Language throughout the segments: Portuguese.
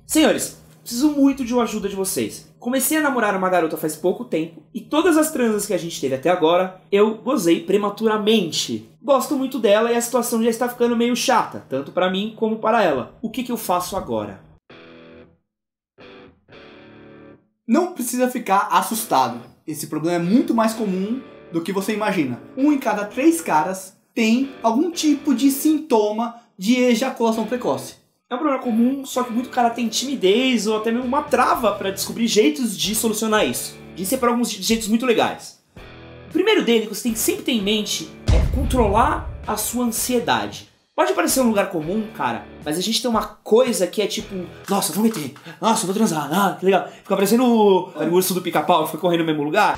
Senhores, preciso muito de uma ajuda de vocês. Comecei a namorar uma garota faz pouco tempo e todas as transas que a gente teve até agora, eu gozei prematuramente. Gosto muito dela e a situação já está ficando meio chata, tanto para mim como para ela. O que eu faço agora? Não precisa ficar assustado. Esse problema é muito mais comum do que você imagina. 1 em cada 3 caras tem algum tipo de sintoma de ejaculação precoce. É um problema comum, só que muito cara tem timidez ou até mesmo uma trava para descobrir jeitos de solucionar isso. De ser por alguns jeitos muito legais. O primeiro dele que você tem que sempre ter em mente é controlar a sua ansiedade. Pode parecer um lugar comum, cara, mas a gente tem uma coisa que é tipo, nossa, vou meter, nossa, vou transar, ah, que legal. Fica parecendo o urso do Pica-Pau que fica correndo no mesmo lugar.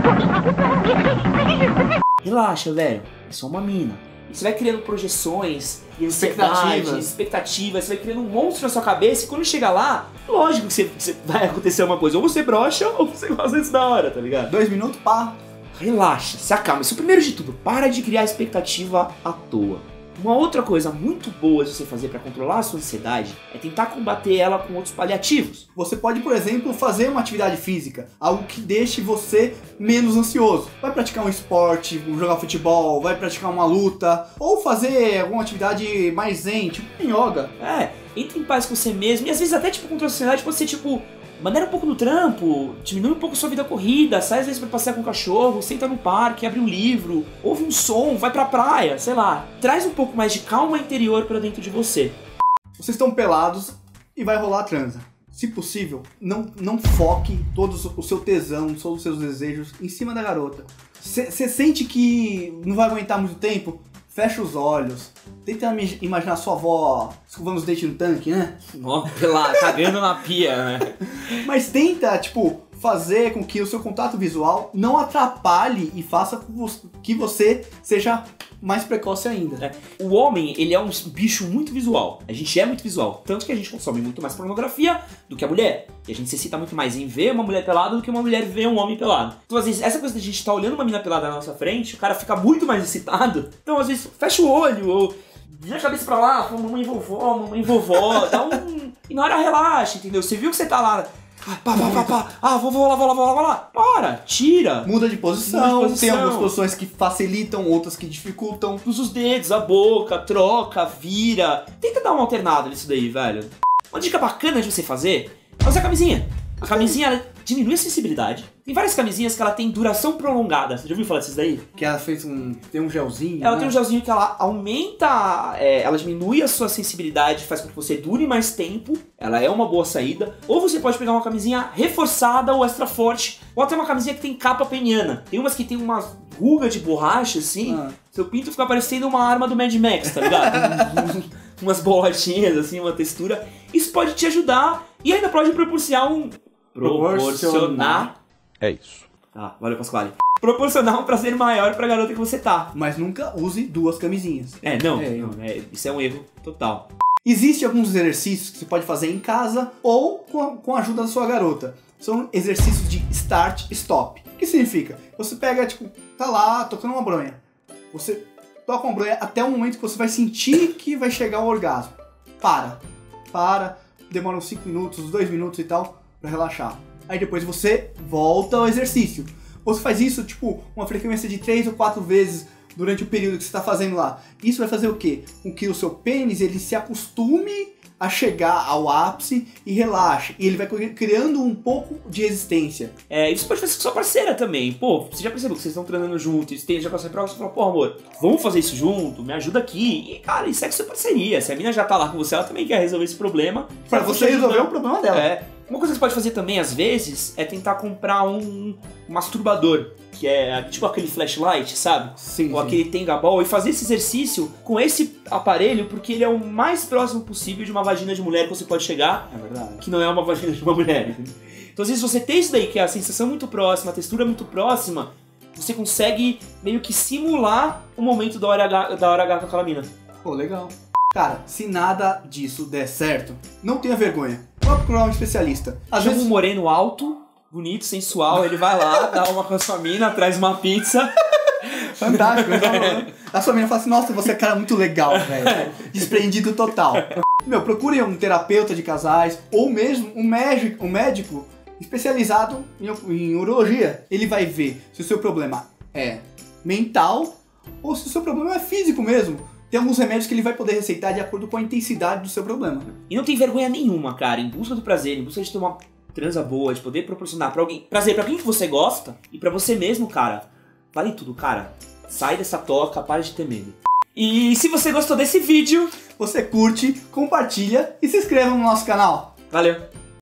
Relaxa, velho, é só uma mina. E você vai criando projeções, e expectativas, você vai criando um monstro na sua cabeça e quando chegar lá, lógico que você vai acontecer uma coisa, ou você brocha ou você gosta disso da hora, tá ligado? 2 minutos, pá. Relaxa, se acalma. Isso primeiro de tudo, para de criar expectativa à toa. Uma outra coisa muito boa de você fazer para controlar a sua ansiedade é tentar combater ela com outros paliativos. Você pode, por exemplo, fazer uma atividade física, algo que deixe você menos ansioso. Vai praticar um esporte, jogar futebol, vai praticar uma luta, ou fazer alguma atividade mais zen, tipo yoga. Entre em paz com você mesmo e às vezes até tipo contra a ansiedade pode ser tipo, maneira um pouco no trampo, diminui um pouco sua vida corrida, sai às vezes pra passear com o cachorro, senta no parque, abre um livro, ouve um som, vai pra praia, sei lá. Traz um pouco mais de calma interior pra dentro de você. Vocês estão pelados e vai rolar a transa. Se possível, não foque todo o seu tesão, todos os seus desejos em cima da garota. Você sente que não vai aguentar muito tempo? Fecha os olhos. Tenta imaginar sua avó escovando os dentes no tanque, né? Ó, cagando na pia, né? Mas tenta, fazer com que o seu contato visual não atrapalhe e faça com que você seja mais precoce ainda. O homem, ele é um bicho muito visual. A gente é muito visual. Tanto que a gente consome muito mais pornografia do que a mulher. E a gente se excita muito mais em ver uma mulher pelada do que uma mulher ver um homem pelado. Então, às vezes, essa coisa de a gente estar olhando uma mina pelada na nossa frente, o cara fica muito mais excitado. Então, às vezes, fecha o olho ou vira a cabeça pra lá, fala mamãe e vovó, dá um... E na hora relaxa, entendeu? Você viu que você tá lá... vou lá. Para, tira. Muda de posição. Tem algumas posições que facilitam, outras que dificultam. Usa os dedos, a boca, troca, vira. Tenta dar uma alternada nisso daí, velho. Uma dica bacana de você fazer é usar a camisinha. A camisinha ela diminui a sensibilidade. Tem várias camisinhas que ela tem duração prolongada. Você já ouviu falar disso daí? Que ela fez tem um gelzinho. Ela tem um gelzinho que ela aumenta, ela diminui a sua sensibilidade, faz com que você dure mais tempo. Ela é uma boa saída. Ou você pode pegar uma camisinha reforçada ou extra forte. Ou até uma camisinha que tem capa peniana. Tem umas que tem uma ruga de borracha assim. Seu pinto fica parecendo uma arma do Mad Max, tá ligado? Umas bolachinhas assim, uma textura. Isso pode te ajudar e ainda pode proporcionar. É isso. Valeu, Pasquale. Proporcionar um prazer maior pra garota que você tá. Mas nunca use 2 camisinhas. Isso é um erro total. Existem alguns exercícios que você pode fazer em casa ou com a ajuda da sua garota. São exercícios de start stop. O que significa? Você pega, tá lá tocando uma bronha. Você toca uma bronha até o momento que você vai sentir que vai chegar ao orgasmo. Para. Demora uns 5 minutos, 2 minutos e tal, pra relaxar. Aí depois você volta ao exercício. Você faz isso, uma frequência de 3 ou 4 vezes durante o período que você está fazendo lá. Isso vai fazer o quê? Com que o seu pênis ele se acostume a chegar ao ápice e relaxe. E ele vai criando um pouco de resistência. Isso pode fazer com sua parceira também. Pô, você já percebeu que vocês estão treinando juntos, já passou pra você fala, pô, amor, vamos fazer isso junto, me ajuda aqui. E, cara, isso é que sua parceria. Se a mina já tá lá com você, ela também quer resolver esse problema. Pra você resolver o problema dela. Uma coisa que você pode fazer também, às vezes, é tentar comprar um masturbador, que é tipo aquele flashlight, sabe? Sim. Ou aquele Tenga-Ball, e fazer esse exercício com esse aparelho, porque ele é o mais próximo possível de uma vagina de mulher que você pode chegar, que não é uma vagina de uma mulher. Então, às vezes, você tem isso daí, que é a sensação muito próxima, a textura muito próxima, você consegue meio que simular o momento da hora H com aquela mina. Pô, legal. Cara, se nada disso der certo, não tenha vergonha. Vá procurar um especialista. Chama um moreno alto, bonito, sensual, ele vai lá, dá uma com a sua mina, traz uma pizza. Fantástico. A sua mina fala assim, nossa, você é cara muito legal, velho. Desprendido total. procure um terapeuta de casais ou mesmo um médico especializado em urologia. Ele vai ver se o seu problema é mental ou se o seu problema é físico mesmo. Tem alguns remédios que ele vai poder receitar de acordo com a intensidade do seu problema. E não tem vergonha nenhuma, cara, em busca do prazer, em busca de ter uma transa boa, de poder proporcionar prazer pra alguém que você gosta e pra você mesmo, cara. Vale tudo, cara. Sai dessa toca, para de ter medo. E se você gostou desse vídeo, você curte, compartilha e se inscreva no nosso canal. Valeu!